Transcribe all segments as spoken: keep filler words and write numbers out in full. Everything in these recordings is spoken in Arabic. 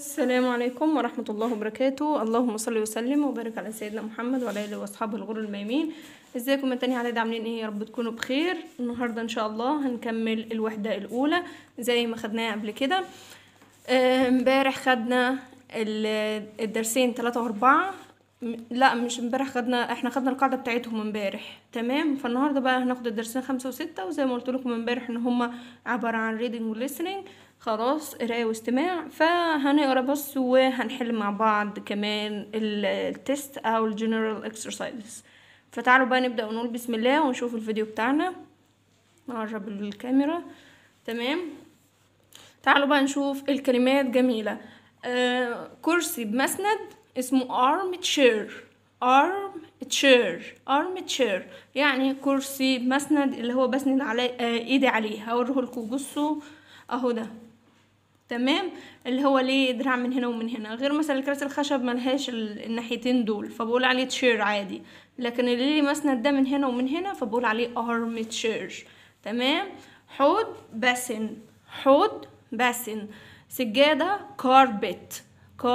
السلام عليكم ورحمة الله وبركاته. اللهم صل وسلم وبارك على سيدنا محمد وعلى اله واصحابه الغر الميامين. ازيكم من تاني على عاملين ايه؟ يا رب تكونوا بخير. النهارده ان شاء الله هنكمل الوحدة الاولى زي ما خدناها قبل كده. امبارح خدنا الدرسين ثلاثة واربعة، لا مش امبارح، خدنا احنا خدنا القاعدة بتاعتهم امبارح، تمام. فالنهارده بقى هناخد الدرسين خمسة وستة، وزي ما قلت لكم امبارح ان هما عبارة عن reading و listening، خلاص قرايه واستماع. فهنقرا بس وهنحل مع بعض كمان التست او الجنرال اكسرسايزز. فتعالوا بقى نبدا ونقول بسم الله ونشوف الفيديو بتاعنا. نقرب الكاميرا، تمام. تعالوا بقى نشوف الكلمات. جميله. آه كرسي بمسند اسمه arm chair. arm chair arm chair يعني كرسي بمسند اللي هو بسند على آه ايدي عليه. هوريه لكم، بصوا اهو ده، تمام. اللي هو ليه دراع من هنا ومن هنا، غير مثلا الكراسي الخشب ملهاش الناحيتين دول فبقول عليه تشير عادي، لكن اللي ليه مسند ده من هنا ومن هنا فبقول عليه ارم تشير، تمام. حوض باسن حوض باسن سجادة كاربت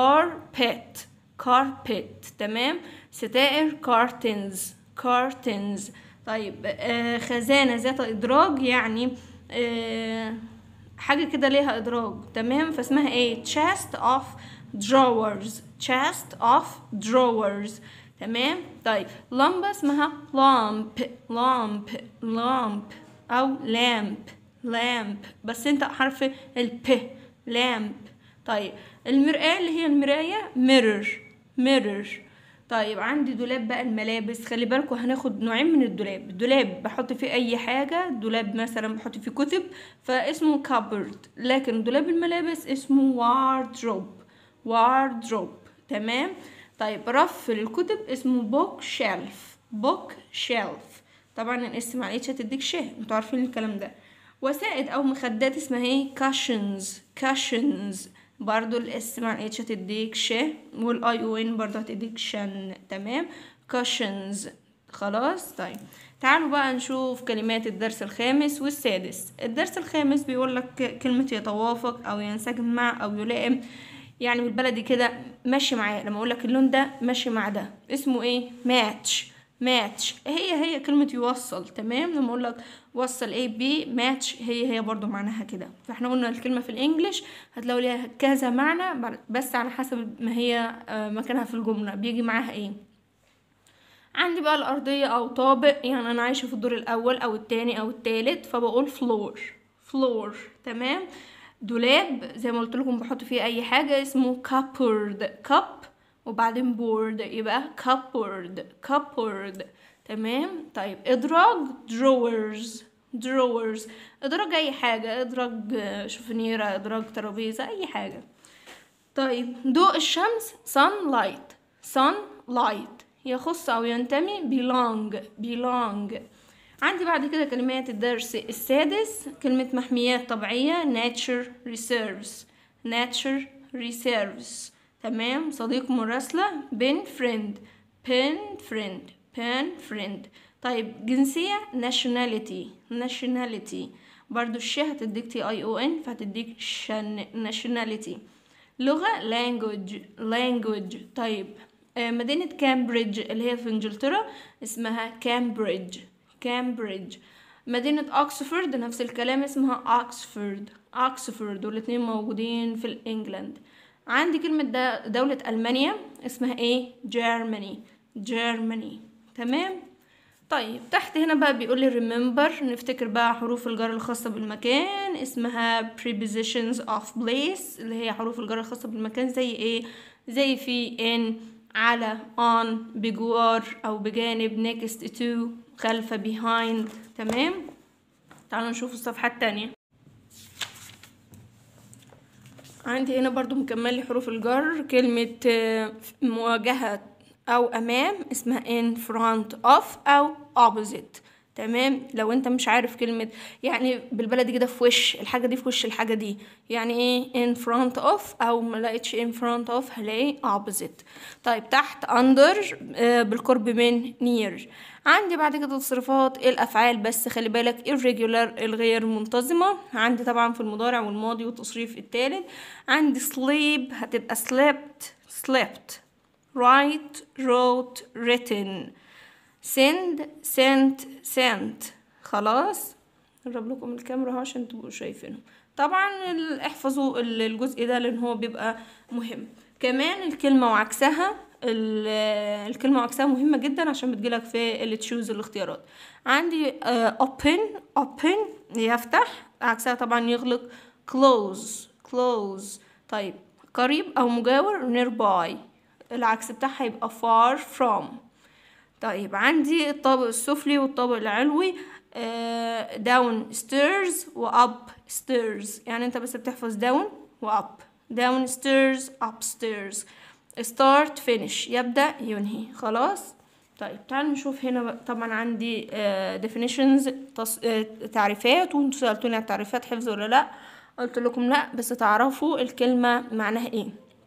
كاربت كاربت تمام. ستائر كارتنز كارتنز. طيب آه خزانة ذات ادراج يعني آه حاجة كده ليها ادراج، تمام. فاسمها ايه؟ chest of drawers chest of drawers، تمام. طيب لمبة اسمها lamp lamp lamp او lamp lamp بس انت حرف الب lamp. طيب المرآة اللي هي المراية mirror mirror. طيب عندي دولاب بقى الملابس. خلي بالكوا هناخد نوعين من الدولاب. الدولاب بحط فيه اي حاجة، دولاب مثلا بحط فيه كتب فاسمه cupboard، لكن دولاب الملابس اسمه wardrobe wardrobe، تمام. طيب رف للكتب اسمه book shelf book shelf. طبعا الاسم على اتش هتديك شه، انتوا عارفين الكلام ده. وسائد او مخدات اسمها ايه؟ cushions cushions. برضو الاسم على اتش هتديك ش، والاي او ان برضو هتديك شن، تمام. cushions، خلاص. طيب تعالوا بقى نشوف كلمات الدرس الخامس والسادس. الدرس الخامس بيقول لك كلمة يتوافق او ينسجم مع او يلائم، يعني بالبلدي كده ماشي معاه. لما اقول لك اللون ده ماشي مع ده اسمه ايه؟ match match. هي هي كلمة يوصل، تمام. لما اقول لك وصل A B match هي هي برضو معناها كده. فاحنا قلنا الكلمة في الانجليش هتلاقوا ليها كذا معنى، بس على حسب ما هي مكانها في الجملة بيجي معاها ايه. عندي بقى الارضية او طابق، يعني انا عايشة في الدور الاول او التاني او التالت فبقول floor floor، تمام. دولاب زي ما قلت لكم بحط فيه اي حاجة اسمه cupboard cup وبعدين board يبقى cupboard cupboard، تمام. طيب ادراج drawers drawers. ادراج اي حاجة، ادراج شوفنيرة، ادراج ترابيزة، اي حاجة. طيب ضوء الشمس sunlight sunlight يخص او ينتمي belong belong. عندي بعد كده كلمات الدرس السادس. كلمة محميات طبيعية nature reserves nature reserves، تمام. صديق مراسلة pen friend pen friend pen friend. طيب جنسية nationality nationality برضو الشي هتديك تي اي او ان فهتديك شن nationality. لغة language language. طيب مدينة كامبريدج اللي هي في انجلترا اسمها كامبريدج كامبريدج. مدينة اوكسفورد نفس الكلام اسمها اوكسفورد اوكسفورد، والاتنين موجودين في الانجلند. عندي كلمة دولة ألمانيا اسمها ايه؟ جيرماني جيرماني، تمام. طيب تحت هنا بقى بيقول لي remember، نفتكر بقى حروف الجر الخاصة بالمكان اسمها prepositions of place اللي هي حروف الجر الخاصة بالمكان. زي ايه؟ زي في in على on بجوار او بجانب next to خلف behind، تمام. تعالوا نشوف الصفحة التانية. عندي هنا برضو مكمل حروف الجر. كلمة مواجهة او امام اسمها in front of او opposite، تمام. لو انت مش عارف كلمة يعني بالبلدي كده في وش الحاجة دي، في وش الحاجة دي، يعني ايه in front of، او ما لقيتش in front of هلاقي opposite. طيب تحت under آه بالقرب من near. عندي بعد كده تصريفات الافعال، بس خلي بالك irregular الغير منتظمة. عندي طبعا في المضارع والماضي والتصريف الثالث. عندي sleep هتبقى slept slept write wrote written send sent sent. خلاص نقرب لكم الكاميرا اهو عشان تبقوا شايفينهم. طبعا احفظوا الجزء ده لان هو بيبقى مهم. كمان الكلمة وعكسها، الكلمة وعكسها مهمة جدا عشان بتجيلك في اللي تشوز الاختيارات. عندي open open يفتح، عكسها طبعا يغلق close close. طيب قريب او مجاور nearby، العكس بتاعها يبقى far from. طيب عندي الطابق السفلي والطابق العلوي آه down stairs و up stairs، يعني انت بس بتحفظ down و up. down stairs up stairs. start finish يبدأ ينهي. خلاص. طيب تعالوا نشوف هنا. طبعا عندي آه definitions تص... آه تعريفات، وانتوا سألتوني على التعريفات حفظ ولا لا، قلت لكم لا، بس تعرفوا الكلمة معناها ايه.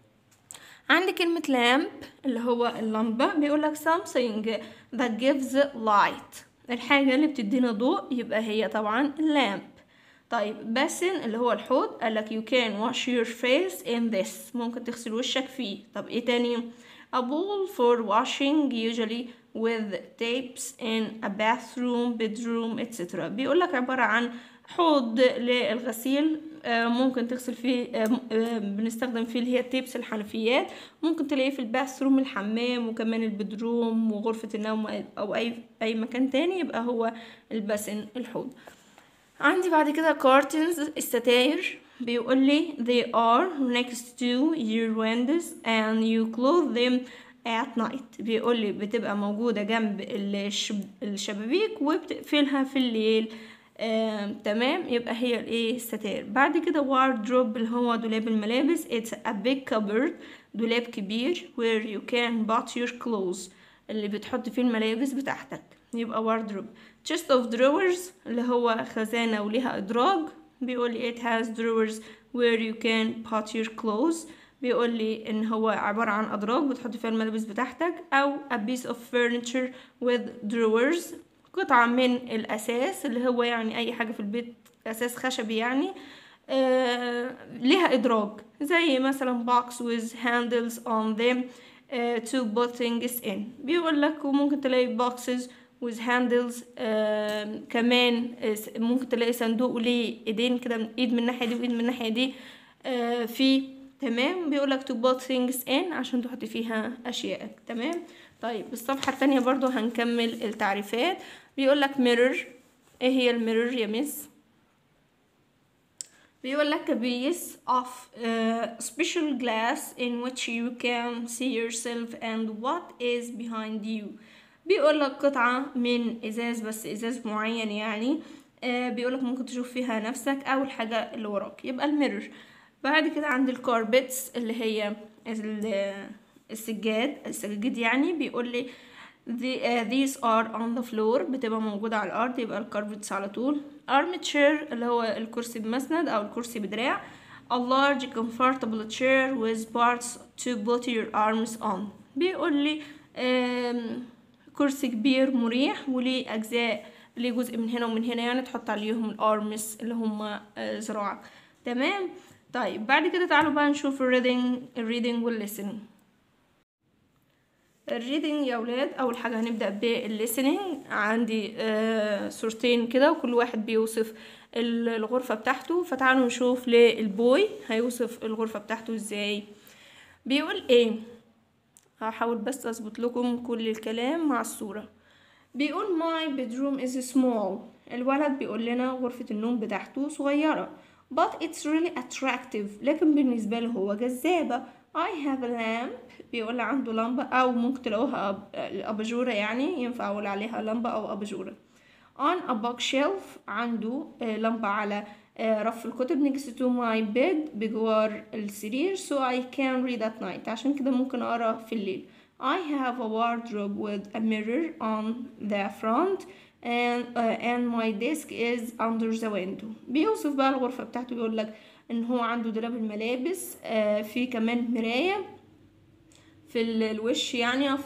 عندي كلمة lamp اللي هو اللمبة، بيقولك something that gives light، الحاجة اللي بتدينا ضوء، يبقى هي طبعا lamp. طيب basin اللي هو الحوض، قالك you can wash your face in this، ممكن تغسل وشك فيه. طب ايه تاني؟ a bowl for washing usually with tapes in a bathroom bedroom et cetera. بيقولك عبارة عن حوض للغسيل، ممكن تغسل فيه، بنستخدم فيه اللي هي التيبس الحنفيات، ممكن تلاقيه في الباثروم الحمام، وكمان البدروم وغرفة النوم او اي اي مكان تاني، يبقى هو الباسن الحوض. عندي بعد كده curtains الستاير، بيقول لي they are next to your windows and you close them at night. بيقول لي بتبقى موجودة جنب الشب... الشبابيك وبتقفلها في الليل. آه، تمام. يبقى هي الايه الستائر. بعد كده wardrobe اللي هو دولاب الملابس، it's a big cupboard دولاب كبير where you can put your clothes اللي بتحط فيه الملابس بتاعتك، يبقى wardrobe. chest of drawers اللي هو خزانة وليها ادراج، بيقول لي it has drawers where you can put your clothes، بيقول لي ان هو عبارة عن ادراج بتحط فيها الملابس بتاعتك. او a piece of furniture with drawers، قطعة من الأساس اللي هو يعني أي حاجة في البيت أساس خشبي يعني آه لها إدراج، زي مثلا box with handles on them uh, to put things in. بيقول لك وممكن تلاقي boxes with handles آه كمان ممكن تلاقي صندوق ليه إيدين كده، إيد من الناحية دي وإيد من الناحية دي آه في. تمام. بيقول لك to put things in عشان تحط فيها أشيائك. تمام. طيب الصفحة الثانية برضو هنكمل التعريفات. بيقول لك mirror، ايه هي الميرور يا مس؟ بيقول لك a piece of uh, special glass in which you can see yourself and what is behind you. بيقول لك قطعة من ازاز، بس ازاز معين يعني آه بيقول لك ممكن تشوف فيها نفسك او الحاجة اللي وراك، يبقى الميرور. بعد كده عند الكاربتس اللي هي السجاد السجاد يعني، بيقول لي The, uh, these are on the floor بتبقى موجودة على الأرض، يبقى الكاربتس على طول. armchair اللي هو الكرسي بمسند أو الكرسي بدراع. a large comfortable chair with parts to put your arms on. بيقول لي كرسي كبير مريح وليه أجزاء، ليه جزء من هنا ومن هنا يعني تحط عليهم الارمس اللي هم ذراعك. تمام. طيب بعد كده تعالوا بقى نشوف الريدنج الريدنج والليسننج. الريدنج يا اولاد اول حاجه هنبدا بالليسننج. عندي آه صورتين كده وكل واحد بيوصف الغرفه بتاعته، فتعالوا نشوف للبوي هيوصف الغرفه بتاعته ازاي. بيقول ايه، هحاول بس اظبط لكم كل الكلام مع الصوره. بيقول my bedroom is small، الولد بيقول لنا غرفه النوم بتاعته صغيره، but it's really attractive، لكن بالنسبه له هو جذابه. I have a lamp، بيقول عنده لمبة أو ممكن تلاقوها أباجورة يعني، ينفع أقول عليها لمبة أو أباجورة. on a bookshelf، عنده لمبة على رف الكتب next to my bed، بجوار السرير so I can read at night، عشان كده ممكن أقرأ في الليل. I have a wardrobe with a mirror on the front، and uh, and my desk is under the window. بيوصف بقى الغرفة بتاعته، بيقول لك ان هو عنده دولاب الملابس، آه في كمان مراية في الوش يعني، او في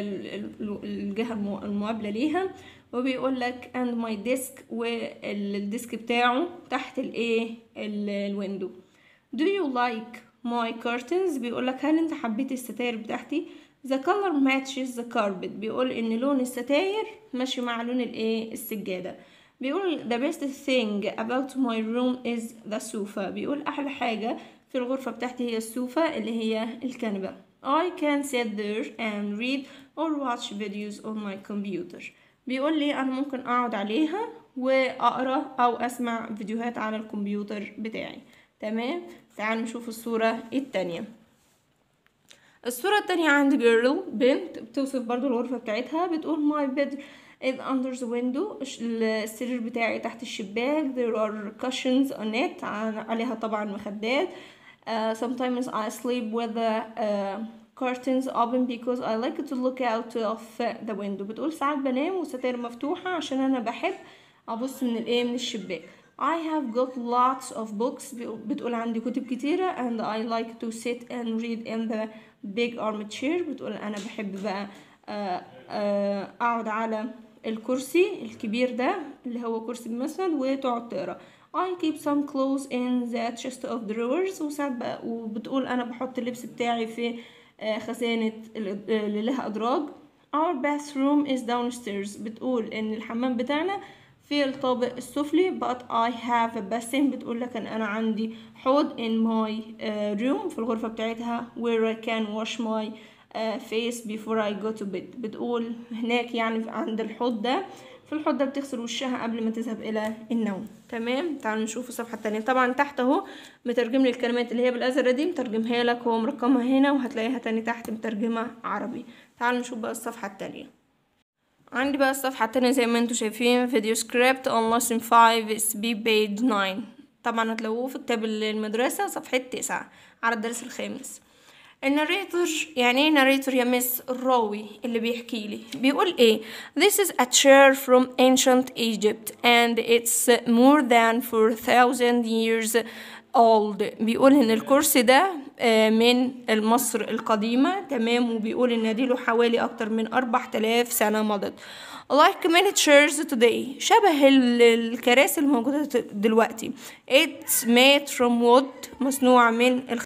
الجهة المقابلة ليها، وبيقول لك and my desk، والديسك بتاعه تحت الايه الويندو. do you like my curtains؟ بيقول لك هل انت حبيت الستاير بتاعتي؟ the color matches the carpet، بيقول ان لون الستاير ماشي مع لون الايه السجادة. بيقول the best thing about my room is the sofa، بيقول احلى حاجة في الغرفة بتاعتي هي السوفة اللي هي الكنبة. I can sit there and read or watch videos on my computer، بيقول لي انا ممكن اقعد عليها واقرا او اسمع فيديوهات على الكمبيوتر بتاعي. تمام، تعالوا نشوف الصورة التانية. الصورة التانية عند girl، بنت، بتوصف برضو الغرفة بتاعتها، بتقول my bed is under the window، السرير بتاعي تحت الشباك. there are cushions on it، عليها طبعا مخدات. uh, sometimes I sleep with the uh, curtains open because I like to look out of the window، بتقول ساعات بنام والستائر مفتوحة عشان أنا بحب أبص من الإيه من الشباك. I have got lots of books، بتقول عندي كتب كتيرة. and I like to sit and read in the big armchair، بتقول أنا بحب بقى أقعد على الكرسي الكبير ده اللي هو كرسي بمسند وتقعد تقرا. I keep some clothes in the chest of drawers، وساعات بقى وبتقول أنا بحط اللبس بتاعي في خزانة اللي لها أدراج. Our bathroom is downstairs، بتقول إن الحمام بتاعنا في الطابق السفلي. but I have a basin، بتقول لك ان انا عندي حوض in my uh, room في الغرفة بتاعتها where I can wash my uh, face before I go to bed، بتقول هناك يعني عند الحوض ده، في الحوض ده بتغسل وشها قبل ما تذهب الى النوم. تمام، تعالوا نشوف الصفحة التانية. طبعا تحت اهو مترجم لي الكلمات اللي هي بالازرق دي، مترجمها لك، هو مرقمها هنا، وهتلاقيها تاني تحت مترجمة عربي. تعالوا نشوف بقى الصفحة التانية. عندي بقى الصفحة التانية زي ما انتوا شايفين فيديو سكريبت on lesson five اس بي page nine، طبعا هتلاقوه في كتاب المدرسة صفحة تسعة على الدرس الخامس. الناريتور، يعني ايه ناريتور يا مس؟ الراوي اللي بيحكي لي. بيقول ايه؟ This is a chair from ancient Egypt and it's more than four thousand years old، بيقول ان الكرسي ده من مصر القديمة. تمام، وبيقول ان دي له حوالي اكتر من اربع تلاف سنة مضت. like many chairs today، شبه الكراسي الموجودة دلوقتي. it's made from wood، مصنوع من الخشب.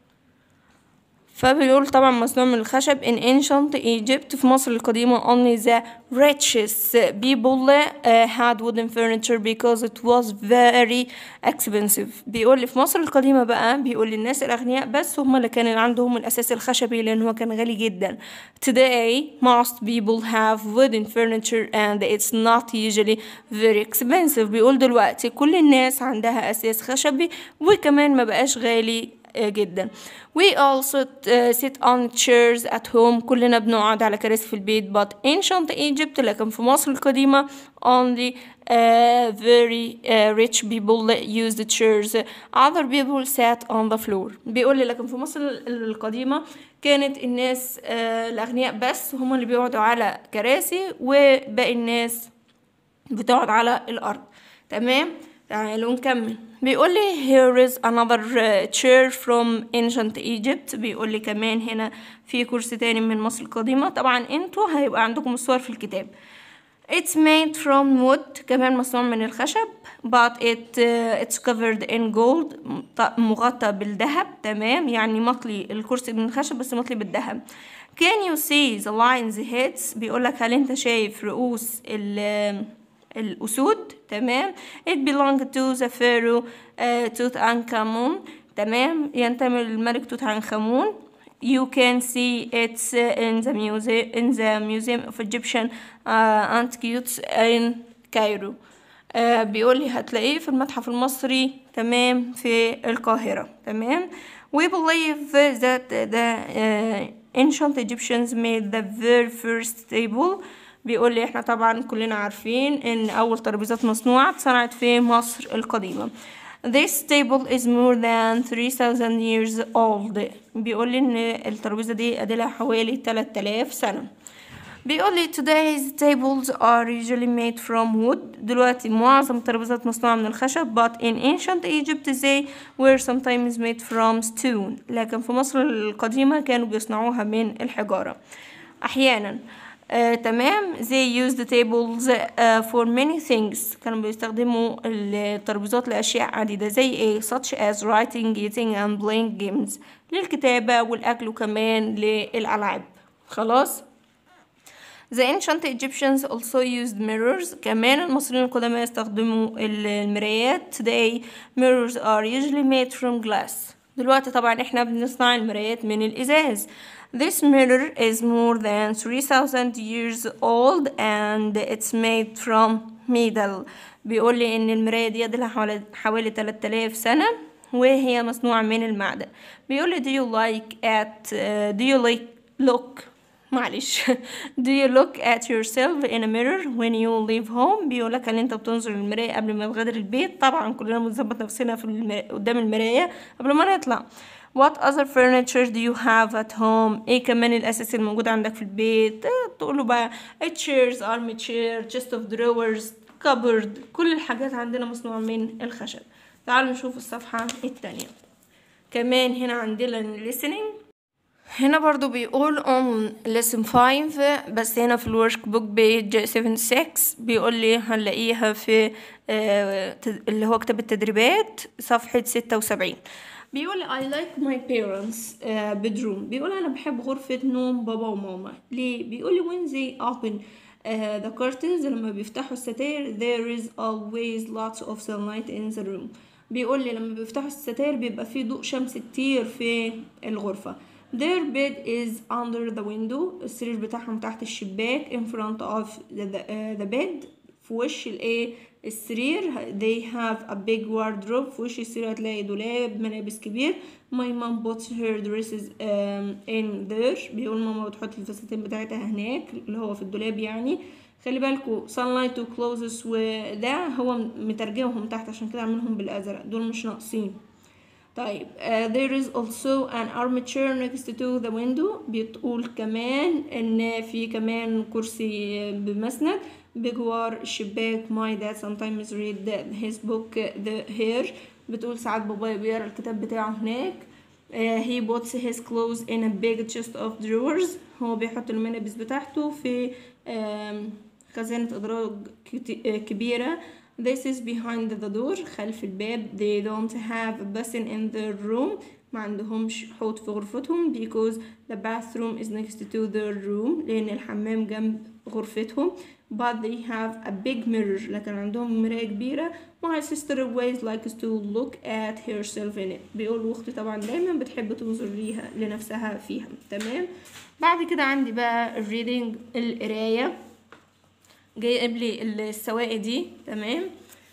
فبيقول طبعا مصنوع من الخشب. in ancient Egypt، في مصر القديمة only the richest people uh, had wooden furniture because it was very expensive، بيقول لي في مصر القديمة بقى، بيقول للناس الأغنياء بس هم اللي كان عندهم الأساس الخشبي لأن هو كان غالي جدا. today most people have wooden furniture and it's not usually very expensive، بيقول دلوقتي كل الناس عندها أساس خشبي وكمان ما بقاش غالي جدا. we also sit on chairs at home، كلنا بنقعد على كراسي في البيت. but ancient Egypt، لكن في مصر القديمة only uh, very uh, rich people used chairs، other people sat on the floor، بيقول لي لكن في مصر القديمة كانت الناس uh, الأغنياء بس هم اللي بيقعدوا على كراسي وباقي الناس بتقعد على الأرض. تمام، تعالوا نكمل. بيقول لي here is another chair from ancient Egypt، بيقول لي كمان هنا في كرسي تاني من مصر القديمة. طبعا انتوا هيبقى عندكم الصور في الكتاب. it's made from wood، كمان مصنوع من الخشب. but it uh, it's covered in gold، مغطى بالذهب. تمام، يعني مطلي الكرسي من الخشب بس مطلي بالذهب. can you see the lions heads، بيقول لك هل انت شايف رؤوس ال الأسود؟ تمام. it belonged to the pharaoh uh, Tutankhamun، تمام، ينتمي للملك توت عنخ آمون. you can see it in the museum in the museum of Egyptian uh, antiquities in Cairo، uh, بيقول لي هتلاقيه في المتحف المصري، تمام، في القاهرة. تمام. we believe that the uh, ancient Egyptians made the very first table، بيقول لي احنا طبعا كلنا عارفين ان اول ترابيزات مصنوعة اتصنعت في مصر القديمة. this table is more than three thousand years old، بيقول لي ان الترابيزة دي ادلها حوالي ثلاثة آلاف سنة. بيقول لي today's tables are usually made from wood. دلوقتي معظم الترابيزات مصنوعة من الخشب but in ancient Egypt they were sometimes made from stone. لكن في مصر القديمة كانوا بيصنعوها من الحجارة أحيانا. آه، تمام. they used the tables uh, for many things. كانوا بيستخدموا الترابيزات لأشياء عديدة زي ايه such as writing, eating and playing games. للكتابة والأكل وكمان للألعاب. خلاص. The ancient Egyptians also used mirrors. كمان المصريين القدماء استخدموا المرايات. Today mirrors are usually made from glass. دلوقتي طبعا احنا بنصنع المرايات من الإزاز. This mirror is more than three thousand years old and it's made from metal. بيقول لي ان المراية دي لها حوالي حوالي ثلاثة آلاف سنة وهي مصنوعة من المعدن. بيقول لي do you like at uh, do you like look معلش do you look at yourself in a mirror when you leave home. بيقولك هل انت بتنظر للمراية قبل ما تغادر البيت. طبعا كلنا بنظبط نفسنا في المراية قدام المراية قبل ما نطلع. What other furniture do you have at home. ايه كمان الاساس الموجود عندك في البيت. تقوله بقى chairs, armchair, chest of drawers, cupboard. كل الحاجات عندنا مصنوعة من الخشب. تعالوا نشوف الصفحة التانية. كمان هنا عندنا listening. هنا برضو بيقول on lesson five بس هنا في الورك بوك page seventy-six. بيقول لي هنلاقيها في آه اللي هو كتاب التدريبات صفحة ستة وسبعين. بيقول I like my parents uh, bedroom. بيقول أنا بحب غرفة نوم بابا وماما. ليه؟ بيقول لي when they open uh, the curtains لما بيفتحوا الستائر there is always lots of sunlight in the room. بيقول لي لما بيفتحوا الستائر بيبقى فيه ضوء شمس كتير في الغرفة. Their bed is under the window. السرير بتاعهم تحت الشباك. in front of the, the, uh, the bed في وش الايه السرير. they have a big wardrobe. في وش السرير هتلاقي دولاب ملابس كبير. my mom puts her dresses um, in there. بيقول ماما بتحط الفساتين بتاعتها هناك اللي هو في الدولاب يعني. خلي بالكوا sunlight to clothes وده هو مترجمهم تحت عشان كده عاملهم بالازرق دول مش ناقصين. طيب uh, there is also an armchair next to the window. بتقول كمان ان في كمان كرسي بمسند بجوار الشباك. my dad sometimes read his book the here. بتقول ساعات بابايا بيقرا الكتاب بتاعه هناك. uh, he puts his clothes in a big chest of drawers. هو بيحط الملابس بتاعته في uh, خزانة أدراج كبيرة. This is behind the door. خلف الباب. They don't have a basin in their room. ما عندهمش حوض في غرفتهم because the bathroom is next to their room. لأن الحمام جنب غرفتهم. But they have a big mirror. لكن عندهم مراية كبيرة. My sister always likes to look at herself in it. بيقول أختي طبعا دايما بتحب تنظر ليها لنفسها فيها. تمام. بعد كده عندي بقى reading القراية. جايب لي السواقي دي. تمام.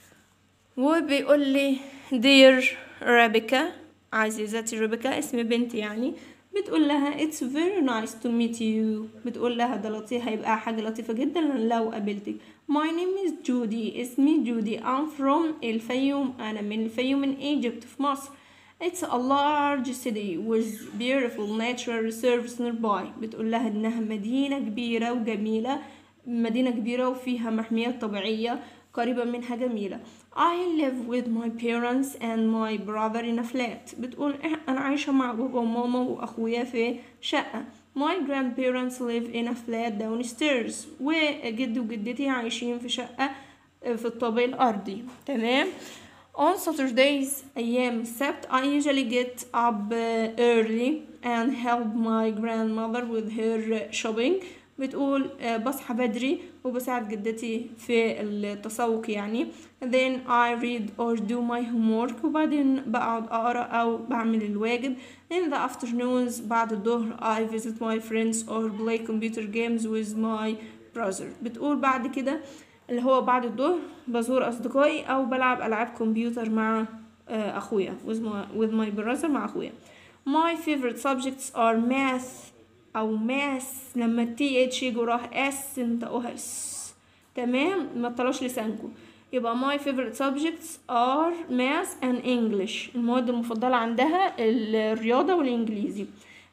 وبيقول لي dear Rebecca. عزيزتي ريبيكا اسم بنتي يعني. بتقول لها it's very nice to meet you. بتقول لها ده لطيف هيبقى حاجة لطيفة جدا لو قابلتك. my name is Judy. اسمي جودي. I'm from الفيوم. أنا من الفيوم من Egypt في مصر. It's a large city with beautiful natural reserves nearby. بتقول لها إنها مدينة كبيرة وجميلة. مدينة كبيرة وفيها محميات طبيعية قريبة منها جميلة. I live with my parents and my brother in a flat. بتقول أنا عايشة مع بابا وماما وأخويا في شقة. My grandparents live in a flat downstairs. وجدي وجدتي عايشين في شقة في الطابق الأرضي. تمام. On Saturdays أيام السبت I usually get up early and help my grandmother with her shopping. بتقول بصحى بدري وبساعد جدتي في التسوق يعني. then I read or do my homework. وبعدين بقعد أقرأ أو بعمل الواجب. in the afternoons بعد الظهر I visit my friends or play computer games with my brother. بتقول بعد كده اللي هو بعد الظهر بزور أصدقائي أو بلعب ألعاب كمبيوتر مع أخويا with my, with my brother مع أخويا. my favorite subjects are math او ماس. لما التي اتش يجي وراه اس انطقوها اس. تمام. ما تطلعوش لسانكم. يبقى my favorite subjects are math and English. المواد المفضلة عندها الرياضة والإنجليزي.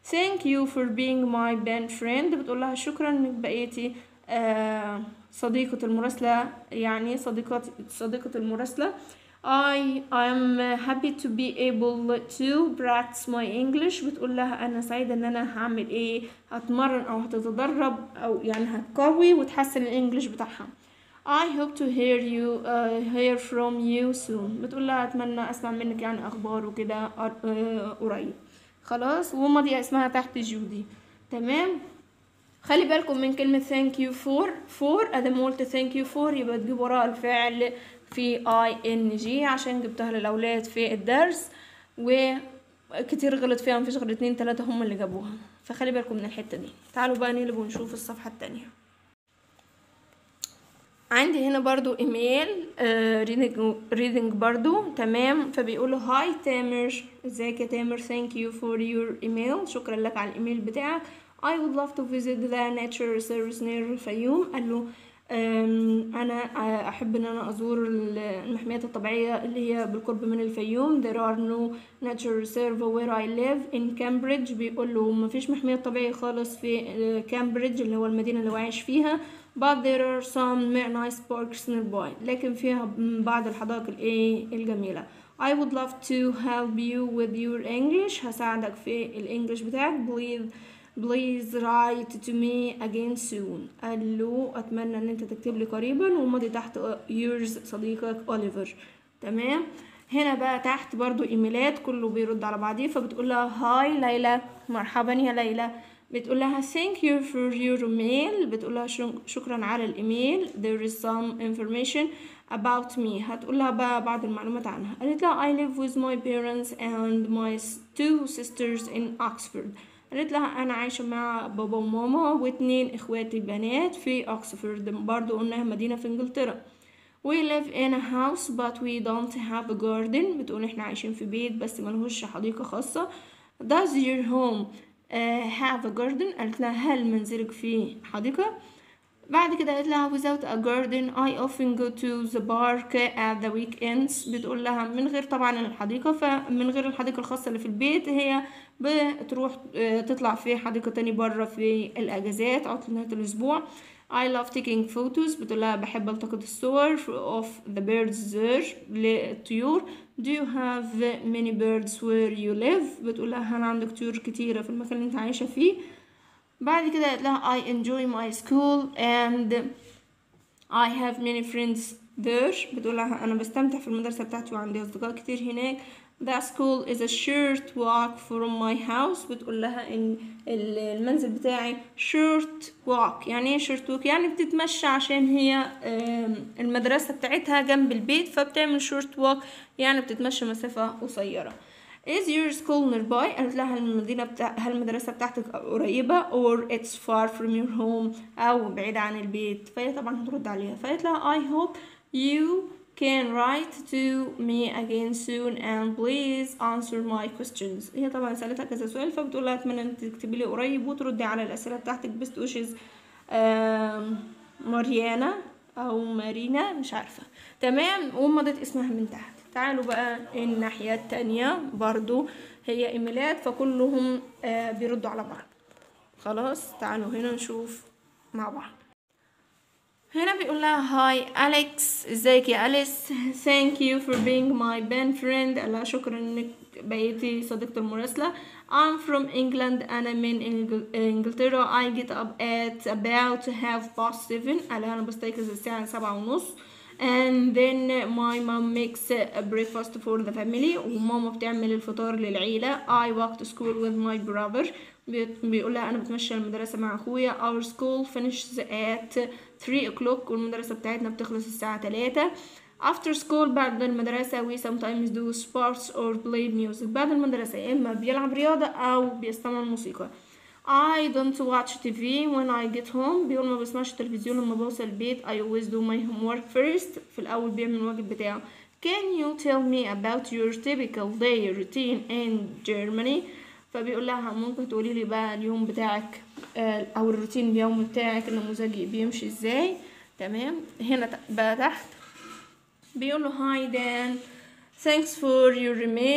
thank you for being my best friend بتقول لها شكرا انك بقيتي آه صديقة المراسلة، يعني صديقة صديقة المراسلة. I am happy to be able to practice my English بتقول لها أنا سعيدة إن أنا هعمل إيه، هتمرن أو هتتدرب أو يعني هتقوي وتحسن الإنجليش بتاعها. I hope to hear you uh, hear from you soon بتقول لها أتمنى أسمع منك يعني أخبار وكده قريب. خلاص، وماضي اسمها تحت جودي. تمام، خلي بالكم من كلمة thank you for for ادام قلت thank you for يبقى تجيب وراء الفعل في ing عشان جبتها للأولاد في الدرس وكتير غلط فيها، مفيش غير اتنين تلاتة هم اللي جابوها، فخلي بالكم من الحتة دي. تعالوا بقى نقلب ونشوف الصفحة التانية. عندي هنا برضو ايميل ريدنج ريدنج برضو. تمام، فبيقولوا هاي تامر، ازيك يا تامر، thank you for your email، شكرا لك على الايميل بتاعك. I would love to visit the nature reserve near الفيوم. قال له انا احب ان انا ازور المحميات الطبيعيه اللي هي بالقرب من الفيوم. there are no nature reserve where I live in Cambridge. بيقول له ما فيش محميات طبيعيه خالص في كامبريدج اللي هو المدينه اللي هو عايش فيها. but there are some nice parks nearby، لكن فيها بعض الحدائق الايه الجميله. I would love to help you with your English، هساعدك في الانجليش بتاعك. please please write to me again soon. قال له اتمنى ان انت تكتب لي قريبا، وماضي تحت yours صديقك اوليفر. تمام، هنا بقى تحت برضو ايميلات كله بيرد على بعضيه. فبتقول لها هاي ليلى، مرحبا يا ليلى. بتقول لها thank you for your email، بتقول لها شكرا على الايميل. there is some information about me، هتقول لها بقى بعض المعلومات عنها. قالت لها I live with my parents and my two sisters in Oxford. قالت لها انا عايشه مع بابا وماما واتنين اخواتي البنات في اوكسفورد، برضو قلناها مدينه في انجلترا. we live in a house but we don't have a garden، بتقول احنا عايشين في بيت بس ملهوش حديقه خاصه. does your home uh, have a garden؟ قالت لها هل منزلك فيه حديقه؟ بعد كده قالت لها without a garden I often go to the park at the weekends. بتقول لها من غير طبعا الحديقة، فمن غير الحديقة الخاصة اللي في البيت هي بتروح تطلع في حديقة تاني برا في الأجازات عطلة نهاية الأسبوع. I love taking photos، بتقول لها بحب التقط الصور of the birds there للطيور. do you have many birds where you live؟ بتقول لها هل عندك طيور كتيرة في المكان اللي انت عايشة فيه؟ بعد كده قالت لها I enjoy my school and I have many friends there. بتقول لها أنا بستمتع في المدرسة بتاعتي وعندي أصدقاء كتير هناك. The school is a short walk from my house. بتقول لها إن المنزل بتاعي short walk. يعني إيه short walk؟ يعني بتتمشى عشان هي المدرسة بتاعتها جنب البيت فبتعمل short walk، يعني بتتمشى مسافة قصيرة. Is your school nearby؟ قالت لها المدينة بتاع هل المدرسة بتاعتك قريبة or it's far from your home أو بعيدة عن البيت؟ فهي طبعا هترد عليها. فقالت لها I hope you can write to me again soon and please answer my questions. هي طبعا سألتها كذا سؤال، فبتقول لها أتمنى أن تكتبي لي قريب وتردي على الأسئلة بتاعتك. best wishes ماريانا أو مارينا مش عارفة. تمام، ومضت اسمها من تحت. تعالوا بقى الناحية التانية برضو هي ايميلات فكلهم آه بيردوا على بعض. خلاص، تعالوا هنا نشوف مع بعض. هنا بيقول لها هاي أليكس، ازيك يا أليس، thank you for being my best friend. قال لها شكرا انك بقيتي صديقة المراسلة. I'm from England، أنا من إنجلترا. I get up at about half past seven. قال لها أنا بستيقظ الساعة سبعة ونص. and then my mom makes a breakfast for the family، وماما بتعمل الفطار للعيلة. I walk to school with my brother. بيقول لها أنا بتمشى المدرسة مع أخويا. our school finishes at three o'clock، والمدرسة بتاعتنا بتخلص الساعة تلاتة. after school بعد المدرسة we sometimes do sports or play music. بعد المدرسة يا إما بيلعب رياضة أو بيستمع الموسيقى. I don't watch تي في when I get home. بيقول ما بسمعش التلفزيون لما بوصل البيت. I always do my homework first. في الأول بيعمل الواجب بتاعه. Can you tell me about your typical day routine in Germany؟ فبيقول لها ممكن تقولي لي بقى اليوم بتاعك أو الروتين اليومي بتاعك النموذجي بيمشي ازاي. تمام، هنا بقى تحت بيقول له Hi Dan, thanks for your email.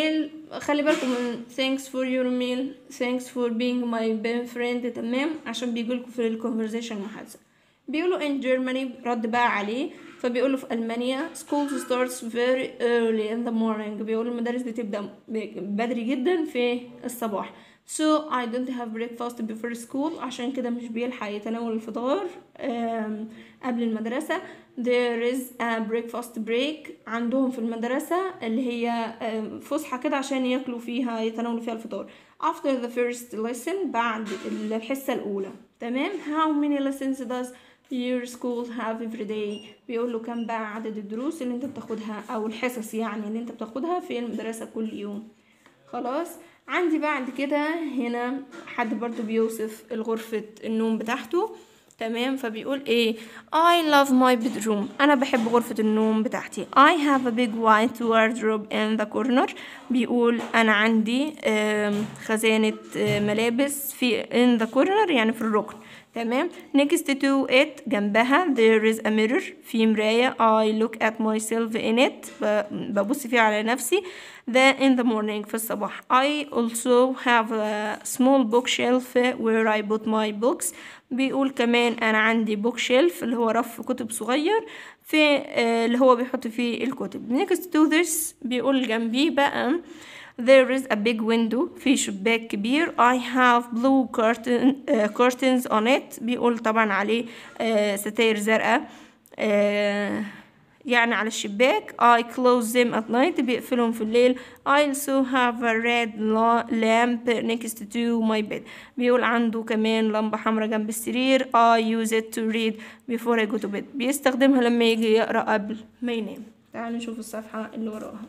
خلي بالكم من thanks for your meal, thanks for being my best friend. تمام، عشان بيقولكوا في الكونفرزيشن المحادثة. بيقولوا in Germany، رد بقى عليه، فبيقولوا في ألمانيا school starts very early in the morning. بيقولوا المدارس بتبدأ بدري جدا في الصباح. so I don't have breakfast before school. عشان كده مش بيلحق يتناول الفطار قبل المدرسة. there is a breakfast break. عندهم في المدرسة اللي هي فسحة كده عشان ياكلوا فيها يتناولوا فيها الفطار. after the first lesson، بعد الحصة الأولى. تمام. how many lessons does your school have every day؟ بيقول له كم بقى عدد الدروس اللي انت بتاخدها او الحصص يعني اللي انت بتاخدها في المدرسة كل يوم. خلاص. عندي بعد كده هنا حد برضو بيوصف الغرفة النوم بتاعته. تمام. فبيقول ايه I love my bedroom. انا بحب غرفة النوم بتاعتي. I have a big white wardrobe in the corner. بيقول انا عندي خزانة ملابس في in the corner يعني في الركن. تمام. next to it، جنبها there is a mirror، في مراية. I look at myself in it، ببص فيها على نفسي. the in the morning، في الصباح. I also have a small bookshelf where I put my books. بيقول كمان أنا عندي bookshelf اللي هو رف كتب صغير في اللي هو بيحط فيه الكتب. next to this، بيقول جنبيه بقى there is a big window، في شباك كبير. I have blue curtain, uh, curtains on it. بيقول طبعا عليه uh, ستاير زرقاء uh, يعني على الشباك. I close them at night، بيقفلهم في الليل. I also have a red lamp next to my bed. بيقول عنده كمان لمبة حمراء جنب السرير. I use it to read before I go to bed. بيستخدمها لما يجي يقرأ قبل ما ينام. تعالوا نشوف الصفحة اللي وراها.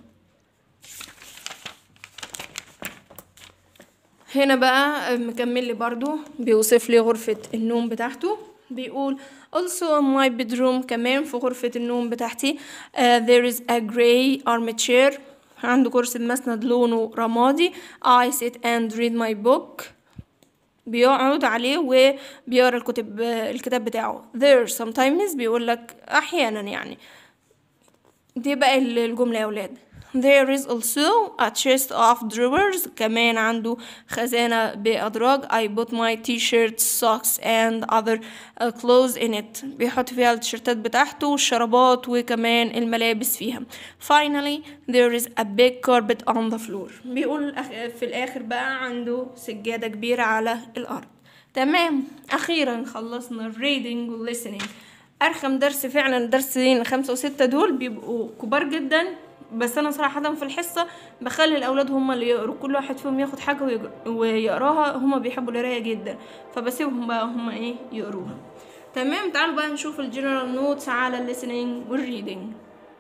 هنا بقى مكمل لي برضو بيوصف لي غرفة النوم بتاعته. بيقول also in my bedroom، كمان في غرفة النوم بتاعتي uh, there is a gray armchair. عنده كرسي مسند لونه رمادي. I sit and read my book. بيقعد عليه وبيقرا الكتب الكتاب بتاعه. there sometimes، بيقول لك احيانا يعني. دي بقى الجملة يا ولاد. there is also a chest of drawers. كمان عنده خزانة بأدراج. I put my t-shirts, socks and other clothes in it. بيحط فيها التيشيرتات بتاعته والشرابات وكمان الملابس فيها. finally there is a big carpet on the floor. بيقول في الآخر بقى عنده سجادة كبيرة على الأرض. تمام. أخيرا خلصنا reading و listening. أرخم درس فعلا درسين خمسة وستة دول بيبقوا كبار جدا، بس أنا صراحة في الحصة بخلي الأولاد هم اللي يقروا، كل واحد فيهم ياخد حاجة ويقراها. هم بيحبوا القراية جدا فبسيبهم بقى هم ايه يقروها. تمام. تعالوا بقى نشوف الجنرال نوتس على الليسننج والريدنج.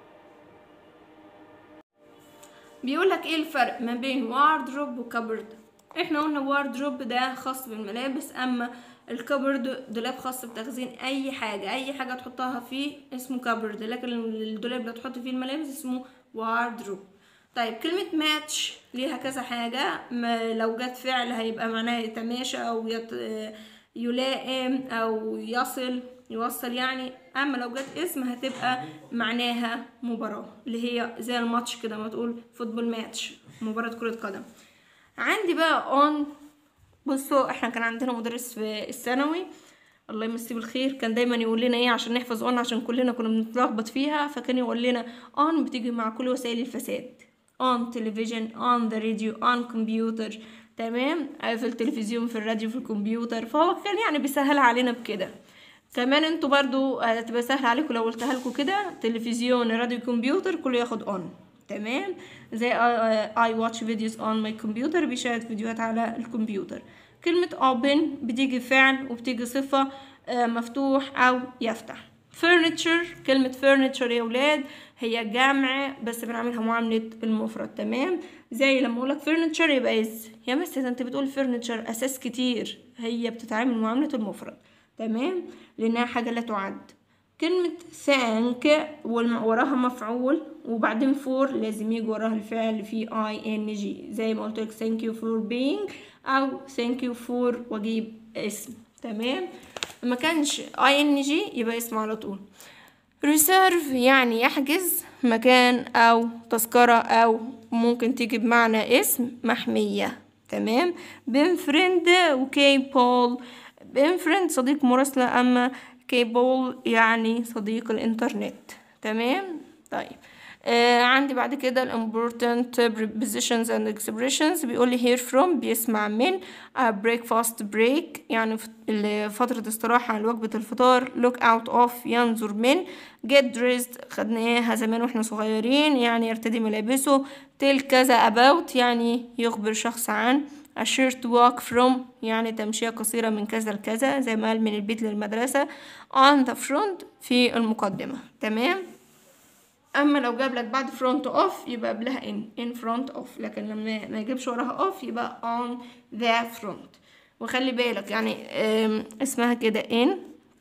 بيقولك ايه الفرق ما بين واردروب وكابرد. احنا قلنا واردروب ده خاص بالملابس، اما الكابرد دولاب خاص بتخزين اي حاجه، اي حاجه تحطها فيه اسمه كابرد، لكن الدولاب اللي تحط فيه الملابس اسمه واردروب. طيب كلمه ماتش ليها كذا حاجه. لو جت فعل هيبقى معناها يتماشى او يت... يلائم او يصل يوصل يعني. اما لو جت اسم هتبقى معناها مباراه، اللي هي زي الماتش كده ما تقول فوتبول ماتش، مباراه كره قدم. عندي بقى اون. بصوا احنا كان عندنا مدرس في الثانوي الله يمسيه بالخير، كان دايما يقول لنا ايه عشان نحفظ اون، عشان كلنا كنا بنتلخبط فيها. فكان يقول لنا اون بتيجي مع كل وسائل الفساد. اون تلفزيون، اون ذا راديو، اون كمبيوتر. تمام. في التلفزيون، في الراديو، في الكمبيوتر. فهو كان يعني بيسهل علينا بكده. كمان انتوا برضو هتبقى سهل عليكم لو قلتها لكم كده تلفزيون، راديو، كمبيوتر كله ياخد اون. تمام. زي I watch videos on my computer، بيشاهد فيديوهات على الكمبيوتر. كلمة open بتيجي فعل وبتيجي صفة مفتوح أو يفتح. furniture، كلمة furniture يا ولاد هي جمع بس بنعملها معاملة المفرد. تمام. زي لما أقولك furniture يبقى إز يا مس انت بتقول furniture أساس كتير، هي بتتعامل معاملة المفرد. تمام. لأنها حاجة لا تعد. كلمة thank وراها مفعول وبعدين for لازم يجي وراها الفعل في ing، زي ما قلت لك thank you for being أو thank you for واجيب اسم. تمام. ما كانش ing يبقى اسم على طول. reserve يعني يحجز مكان أو تذكرة، أو ممكن تيجي بمعنى اسم محمية. تمام. بنفريند وكي بول، بنفريند صديق مراسلة، أما كي بول يعني صديق الإنترنت. تمام. طيب آه عندي بعد كده ال important prepositions and expressions. بيقول لي hear from بيسمع من، uh, breakfast break يعني فترة استراحة عن وجبة الفطار، look out of ينظر من، get dressed خدناها زمان واحنا صغيرين يعني يرتدي ملابسه، tell كذا about يعني يخبر شخص عن، a short walk from يعني تمشية قصيرة من كذا لكذا زي ما قال من البيت للمدرسة، on the front في المقدمة. تمام. اما لو جاب لك بعد front of يبقى قبلها in in front of، لكن لما ما يجيبش وراها off يبقى on the front. وخلي بالك يعني اسمها كده in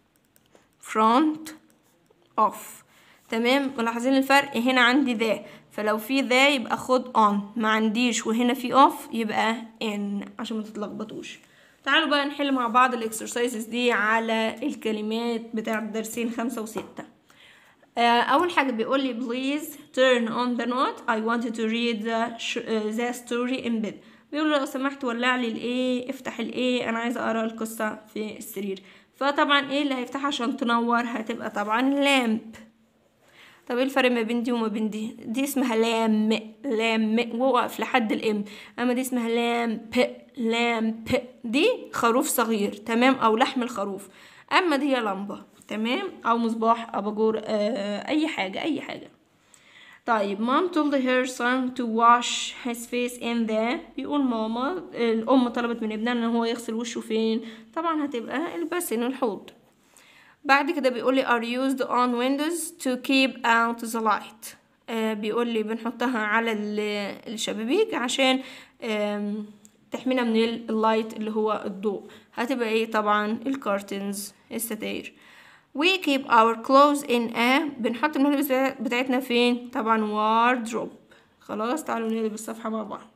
front of. تمام. ملاحظين الفرق؟ هنا عندي ذا، فلو في ذا يبقى خد on، ما عنديش وهنا في off يبقى in عشان ما تتلخبطوش. تعالوا بقى نحل مع بعض الاكسرسايزز دي على الكلمات بتاع الدرسين خمسة وستة. أول حاجة بيقول لي please turn on the note I wanted to read the, uh, the story in bed. بيقول له لو سمحت ولع لي الايه، افتح الايه، أنا عايزة أقرأ القصة في السرير. فطبعا ايه اللي هيفتحها عشان تنور؟ هتبقى طبعا لامب. طب ايه الفرق ما بين دي وما بين دي؟ دي اسمها لام لام ووقف لحد الام، اما دي اسمها لامب لامب، دي خروف صغير. تمام، او لحم الخروف. اما دي هي لمبة. تمام، او مصباح اباجور، آه اي حاجة اي حاجة. طيب mom told her son to wash his face in the. بيقول ماما الام طلبت من ابنها ان هو يغسل وشه فين؟ طبعا هتبقى الباسين الحوض. بعد كده بيقول لي are used on windows to keep out the light. آه بيقول لي بنحطها على الشبابيك عشان آه تحمينا من اللايت اللي هو الضوء. هتبقى ايه؟ طبعا الكارتنز الستاير. we keep our clothes in a. بنحط الملابس بتاعتنا فين؟ طبعا wardrobe. خلاص تعالوا نقلب الصفحة مع بعض.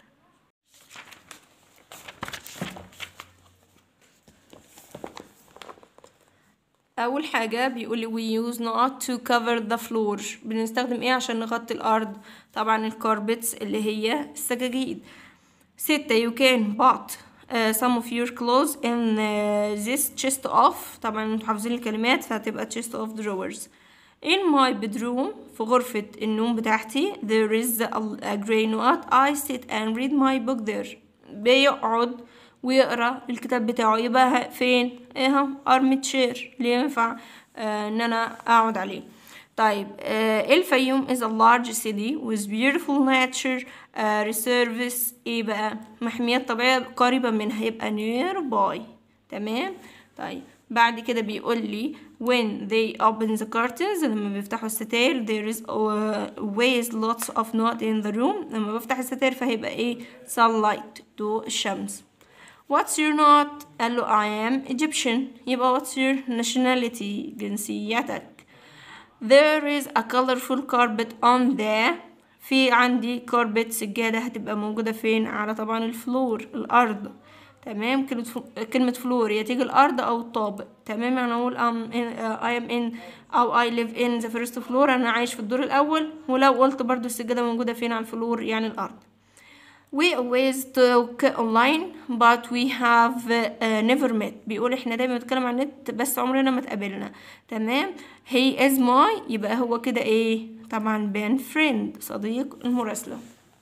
اول حاجة بيقول لي we use not to cover the floor. بنستخدم ايه عشان نغطي الارض؟ طبعا الكاربتس اللي هي السجاجيد. ستة you can put uh, some of your clothes in uh, this chest of. طبعا انتوا حافظين الكلمات فهتبقى chest of drawers. in my bedroom في غرفة النوم بتاعتي there is a, a gray note I sit and read my book there. بيقعد ويقرأ الكتاب بتاعه. يبقى فين؟ ايه ارمي تشير اللي ينفع آه ان انا اقعد عليه. طيب آه الفيوم is a large city with beautiful nature uh, reserves. ايه بقى؟ محميات طبيعية قريبة منها يبقى nearby. تمام. طيب بعد كده بيقول لي when they open the curtains لما بيفتحوا الستاير there is always lots of light in the room. لما بفتح الستاير فهيبقى ايه؟ sunlight ضوء الشمس. what's your note؟ قال له I am Egyptian. يبقى what's your nationality؟ جنسيتك. there is a colorful carpet on the. في عندي كاربت سجادة هتبقى موجودة فين؟ على طبعا الفلور الأرض. تمام. كلمة كلمة فلور يا تيجي الأرض أو الطابق. تمام. أنا أقول I'm in, uh, I am in أو I live in the first floor. أنا عايش في الدور الأول. ولو قلت برضو السجادة موجودة فين؟ على الفلور يعني الأرض. we always talk online but we have uh, never met. بيقول احنا دايما بنتكلم عن النت بس عمرنا ما تقابلنا. تمام. he is my يبقى هو كده ايه؟ طبعا بين friend صديق المراسلة.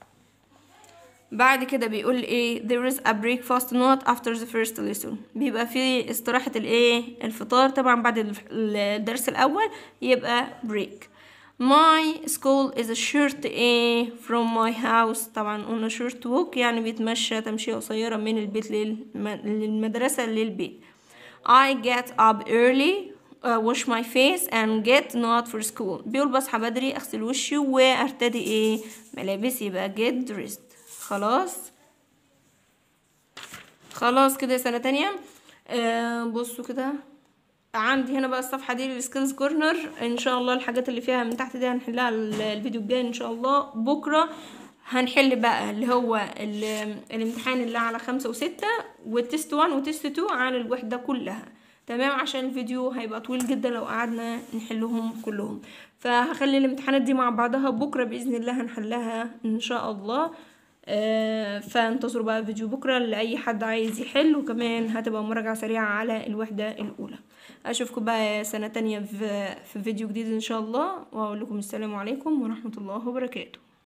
بعد كده بيقول ايه؟ there is a breakfast note after the first lesson. بيبقى في استراحة الايه؟ الفطار طبعا بعد الدرس الأول يبقى break. my school is a short a from my house. طبعا قلنا short walk يعني بيتمشى تمشية قصيرة من البيت للمدرسة للبيت. I get up early uh, wash my face and get not for school. بيقول بصحى بدري اغسل وشي وارتدي ايه؟ ملابسي يبقى get dressed. خلاص خلاص كده سنة تانية. آه بصوا كده عندي هنا بقى الصفحة دي للسكيلز كورنر. ان شاء الله الحاجات اللي فيها من تحت دي هنحلها الفيديو الجاي ان شاء الله. بكرة هنحل بقى اللي هو الامتحان اللي على خمسة وستة والتست وان وتست تو على الوحدة كلها. تمام، عشان الفيديو هيبقى طويل جدا لو قعدنا نحلهم كلهم. فهخلي الامتحانات دي مع بعضها بكرة بإذن الله هنحلها ان شاء الله. آه فانتظروا بقى فيديو بكرة لأي حد عايز يحل، وكمان هتبقى مراجعة سريعة على الوحدة الأولى. أشوفكم بقى سنة تانية في, في فيديو جديد إن شاء الله، وأقول لكم السلام عليكم ورحمة الله وبركاته.